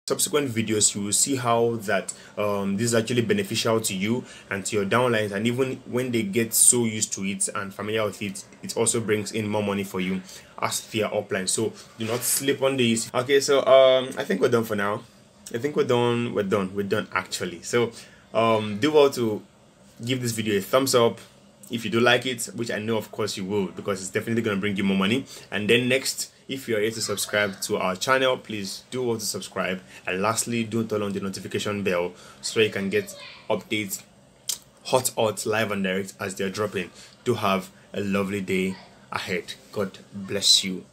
subsequent videos, you will see how that this is actually beneficial to you and to your downlines, and even when they get so used to it and familiar with it, it also brings in more money for you as their upline. So do not sleep on this. Okay, so I think we're done for now. I think we're done actually. So do well to give this video a thumbs up if you do like it, which I know of course you will, because it's definitely going to bring you more money. And then next, if you are yet to subscribe to our channel, please do want to subscribe. And lastly, do turn on the notification bell so you can get updates hot live and direct as they're dropping. Do have a lovely day ahead. God bless you.